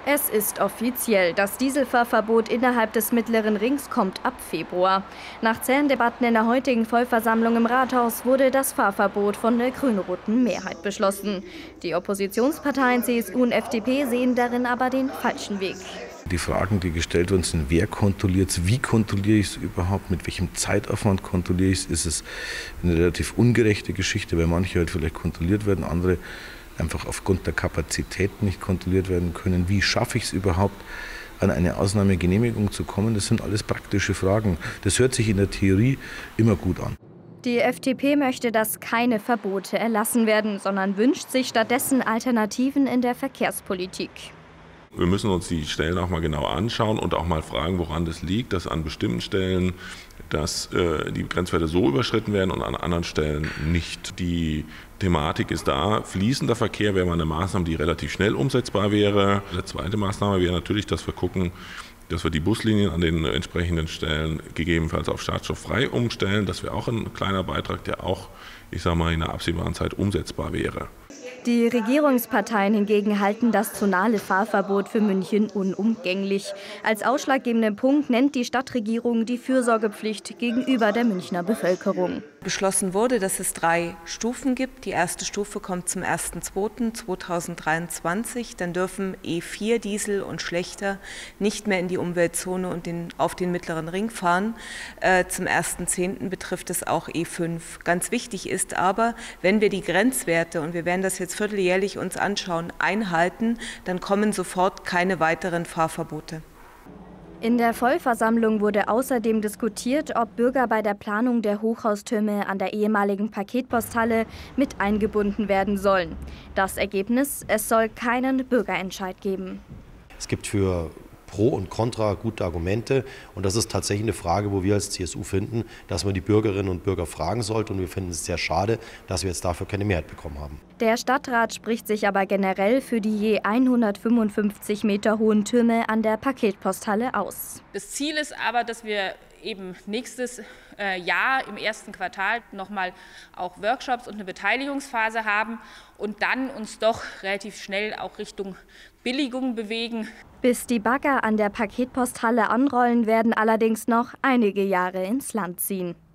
Es ist offiziell. Das Dieselfahrverbot innerhalb des Mittleren Rings kommt ab Februar. Nach zähen Debatten in der heutigen Vollversammlung im Rathaus wurde das Fahrverbot von der grün-roten Mehrheit beschlossen. Die Oppositionsparteien CSU und FDP sehen darin aber den falschen Weg. Die Fragen, die gestellt worden sind, wer kontrolliert es, wie kontrolliere ich es überhaupt, mit welchem Zeitaufwand kontrolliere ich es, ist es eine relativ ungerechte Geschichte, weil manche halt vielleicht kontrolliert werden, andere einfach aufgrund der Kapazität nicht kontrolliert werden können. Wie schaffe ich es überhaupt, an eine Ausnahmegenehmigung zu kommen? Das sind alles praktische Fragen. Das hört sich in der Theorie immer gut an. Die FDP möchte, dass keine Verbote erlassen werden, sondern wünscht sich stattdessen Alternativen in der Verkehrspolitik. Wir müssen uns die Stellen auch mal genau anschauen und auch mal fragen, woran das liegt, dass an bestimmten Stellen die Grenzwerte so überschritten werden und an anderen Stellen nicht. Die Thematik ist da, fließender Verkehr wäre mal eine Maßnahme, die relativ schnell umsetzbar wäre. Die zweite Maßnahme wäre natürlich, dass wir gucken, dass wir die Buslinien an den entsprechenden Stellen gegebenenfalls auf schadstofffrei umstellen. Das wäre auch ein kleiner Beitrag, der auch, ich sage mal, in der absehbaren Zeit umsetzbar wäre. Die Regierungsparteien hingegen halten das zonale Fahrverbot für München unumgänglich. Als ausschlaggebenden Punkt nennt die Stadtregierung die Fürsorgepflicht gegenüber der Münchner Bevölkerung. Beschlossen wurde, dass es 3 Stufen gibt. Die erste Stufe kommt zum 1.2.2023. Dann dürfen E4 Diesel und schlechter nicht mehr in die Umweltzone und auf den Mittleren Ring fahren. Zum 1.10. betrifft es auch E5. Ganz wichtig ist aber, wenn wir die Grenzwerte, und wir werden das jetzt vierteljährlich uns anschauen, einhalten, dann kommen sofort keine weiteren Fahrverbote. In der Vollversammlung wurde außerdem diskutiert, ob Bürger bei der Planung der Hochhaustürme an der ehemaligen Paketposthalle mit eingebunden werden sollen. Das Ergebnis: Es soll keinen Bürgerentscheid geben. Es gibt für Pro und Contra gute Argumente, und das ist tatsächlich eine Frage, wo wir als CSU finden, dass man die Bürgerinnen und Bürger fragen sollte, und wir finden es sehr schade, dass wir jetzt dafür keine Mehrheit bekommen haben. Der Stadtrat spricht sich aber generell für die je 155 Meter hohen Türme an der Paketposthalle aus. Das Ziel ist aber, dass wir eben nächstes Jahr im ersten Quartal nochmal auch Workshops und eine Beteiligungsphase haben und dann uns doch relativ schnell auch Richtung Billigung bewegen. Bis die Bagger an der Paketposthalle anrollen, werden allerdings noch einige Jahre ins Land ziehen.